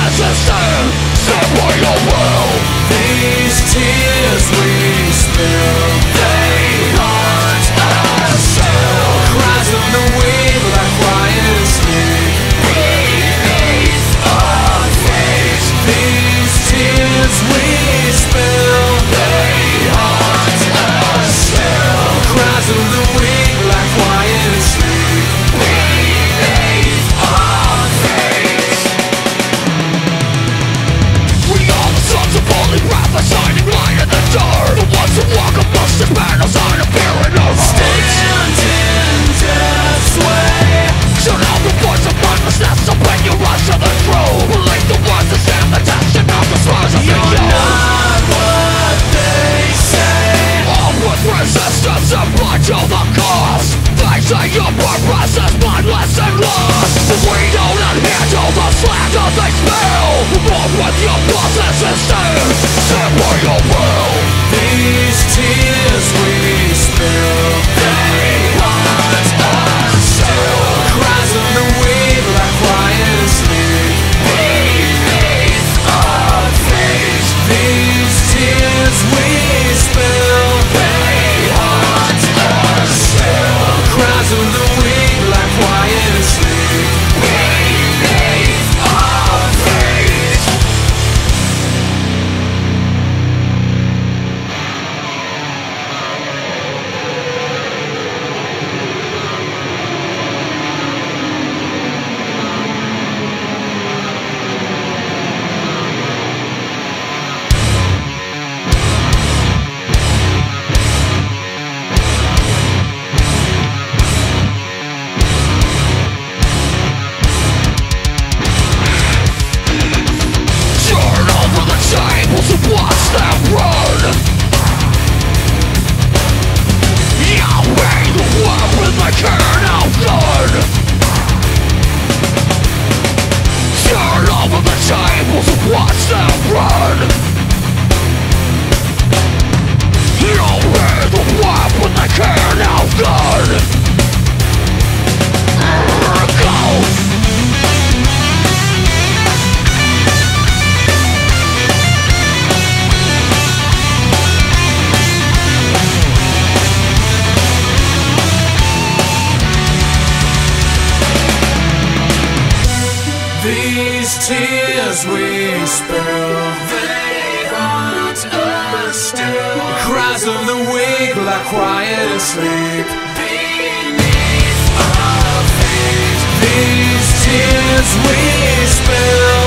system, stand by your will. These tears we spill, they haunt us still. Cries of the wind like quiet sleep beneath our feet. These tears we spill, they haunt us still. Cries of the wind like quiet sleep beneath our feet. We are the sons of holy wrath, a shining light in the dark. The ones who walk amongst the battles on a fear in our hearts. Stand in death's way. Shut out the voice of mindlessness, open your eyes to the truth. Believe the words that stand the test and not the scars of the youth. You're not what they say. All with resistance and blind to the cause. They say your purpose is mindless and lost, but we don't adhere to the slander they spill. Born with your process instead, stand by your will. These tears we spill, they haunt us still. Cries of the wind like quiet sleep beneath our feet. These tears we spill, they haunt us still. Cries of the wind like quiet sleep beneath our feet. Turn over the tables and watch them run. Yahweh, the weapon they can't outrun. Turn over the tables and watch them run. Yahweh, the weapon they can't outrun. Go! These tears we spill, they haunt us still. Cries of the weak like quiet asleep beneath our feet. These tears we spill,